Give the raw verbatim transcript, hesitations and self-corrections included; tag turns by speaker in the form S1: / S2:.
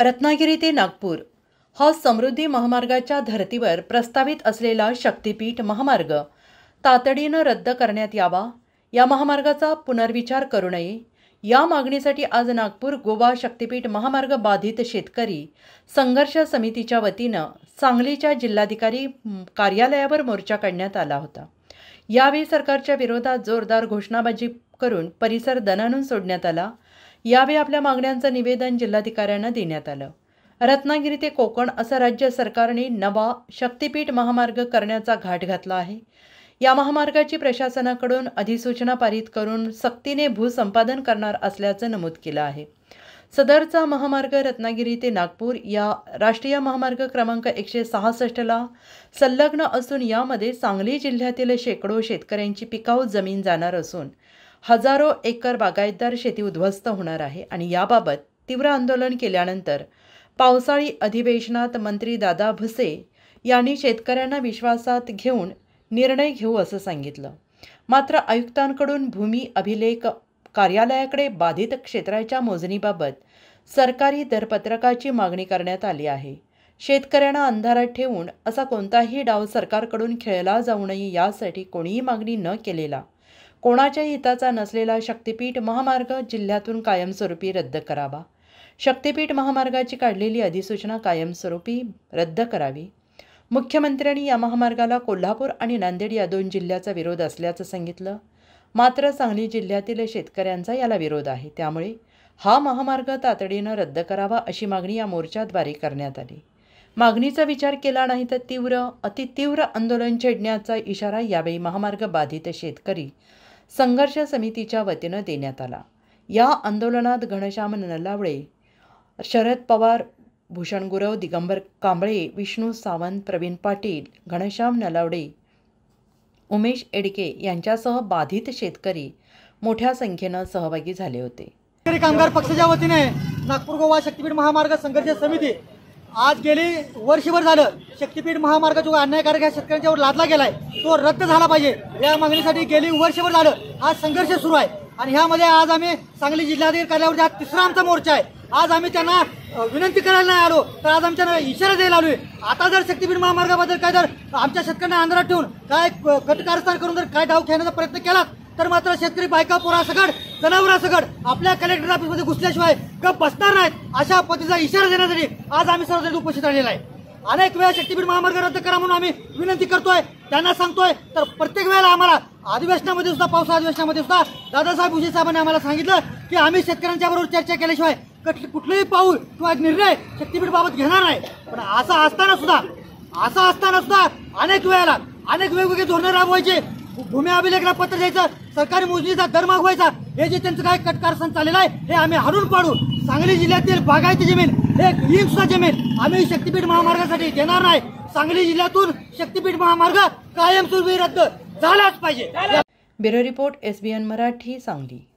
S1: रत्नागिरी ते नागपूर हा समृद्धी महामार्गाच्या धर्तीवर प्रस्तावित असलेला शक्तिपीठ महामार्ग तातडीनं रद्द करण्यात यावा, या महामार्गाचा पुनर्विचार करू नये, या मागणीसाठी आज नागपूर गोवा शक्तिपीठ महामार्ग बाधित शेतकरी संघर्ष समितीच्या वतीनं सांगलीच्या जिल्हाधिकारी कार्यालयावर मोर्चा काढण्यात आला होता। यावेळी सरकारच्या विरोधात जोरदार घोषणाबाजी करून परिसर दणाणून सोडण्यात आला। यावेळी आपल्या मागण्यांचं निवेदन जिल्हाधिकाऱ्यांना देण्यात आलं। रत्नागिरी ते कोकण असं राज्य सरकारने नवा शक्तिपीठ महामार्ग करण्याचा घाट घातला आहे। या महामार्गाची प्रशासनाकडून अधिसूचना पारित करून सक्तीने भूसंपादन करणार असल्याचं नमूद केलं आहे। सदरचा महामार्ग रत्नागिरी ते नागपूर या राष्ट्रीय महामार्ग क्रमांक एकशे सहासष्ट ला संलग्न असून यामध्ये सांगली जिल्ह्यातील शेकडो शेतकऱ्यांची पिकाऊ जमीन जाणार असून हजारो एकर बागायतदार शेती उद्ध्वस्त होणार आहे आणि याबाबत तीव्र आंदोलन केल्यानंतर पावसाळी अधिवेशनात मंत्री दादा भुसे यांनी शेतकऱ्यांना विश्वासात घेऊन निर्णय घेऊ असं सांगितलं। मात्र आयुक्तांकडून भूमी अभिलेख कार्यालयाकडे बाधित क्षेत्राच्या मोजणीबाबत सरकारी दरपत्रकाची मागणी करण्यात आली आहे। शेतकऱ्यांना अंधारात ठेवून असा कोणताही डाव सरकारकडून खेळला जाऊ नये यासाठी कोणीही मागणी न केलेला, कोणाच्याही हिताचा नसलेला शक्तिपीठ महामार्ग जिल्ह्यातून कायमस्वरूपी रद्द करावा। शक्तिपीठ महामार्गाची काढलेली अधिसूचना कायमस्वरूपी रद्द करावी। मुख्यमंत्र्यांनी या महामार्गाला कोल्हापूर आणि नांदेड या दोन जिल्ह्याचा विरोध असल्याचं सांगितलं। मात्र सांगली जिल्ह्यातील शेतकऱ्यांचा याला विरोध आहे, त्यामुळे हा महामार्ग तातडीनं रद्द करावा अशी मागणी या मोर्चाद्वारे करण्यात आली। मागणीचा विचार केला नाही तर तीव्र अतितीव्र आंदोलन छेडण्याचा इशारा यावेळी महामार्ग बाधित शेतकरी संघर्ष समितीच्या वतीनं देण्यात आला। या आंदोलनात घनश्याम नलावडे, शरद पवार, भूषण गुरव, दिगंबर कांबळे, विष्णू सावंत, प्रवीण पाटील, घनश्याम नलावडे, उमेश एडके यांच्यासह बाधित शेतकरी मोठ्या संख्येनं सहभागी झाले होते।
S2: शेतकरी कामगार पक्षाच्या वतीने नागपूर गोवा शक्तिपीठ महामार्ग संघर्ष समिती आज गेली वर्षभर झालं शक्तिपीठ महामार्ग जो अन्यायकारक या शेतकऱ्यांच्यावर लादला गेलाय तो रद्द झाला पाहिजे या मागणीसाठी गेली वर्षभर झालं हा संघर्ष सुरू आहे। आणि ह्यामध्ये आज आम्ही सांगली जिल्हाधिकारी कार्यालयावर हा तिसरा आमचा मोर्चा आहे। आज आम्ही त्यांना विनंती करायला नाही आलो तर आज आम्ही त्यांना इशारा द्यायला आलोय। आता जर शक्तिपीठ महामार्गाबद्दल काय जर आमच्या शेतकऱ्यांना अंधारात ठेवून काय कटकारस्थान करून जर काय डाव खेळण्याचा प्रयत्न केला तर मात्र शेतकरी बायका पोरासकट जनावरासकट आपल्या कलेक्टर ऑफिसमध्ये घुसल्याशिवाय गप बसणार नाहीत अशा पद्धतीचा इशारा देण्यासाठी आज आम्ही सर्वजण उपस्थित राहिलेला आहे। अनेक वेळा शक्तिपीठ महामार्ग रद्द करा म्हणून आम्ही विनंती करतोय, त्यांना सांगतोय, तर प्रत्येक वेळेला आम्हाला अधिवेशनामध्ये सुद्धा पावसा अधिवेशनामध्ये सुद्धा दादासाहेब भुसे साहेबांनी आम्हाला सांगितलं की आम्ही शेतकऱ्यांच्या बरोबर चर्चा केल्याशिवाय कुठलंही पाऊल किंवा निर्णय शक्तिपीठ बाबत घेणार नाही। पण असं असताना सुद्धा असं असताना सुद्धा अनेक वेळेला अनेक वेगवेगळे धोरणं राबवायचे, भूमी अभिलेखला पत्र द्यायचं, सरकारी मोजणीचा दर मागवायचा, हे जे त्यांचं काय कटकारस्थान चाललेलं आहे हे आम्ही हरून पाडू। सांगली जिल्ह्यातील बागायती जमीन एक इंच सुद्धा जमीन आम्ही शक्तिपीठ महामार्गासाठी देणार नाही। सांगली जिल्ह्यातून शक्तिपीठ महामार्ग कायमस्वरूपी रद्द झालाच पाहिजे।
S1: Bureau report, SBN Marathi, Sangli.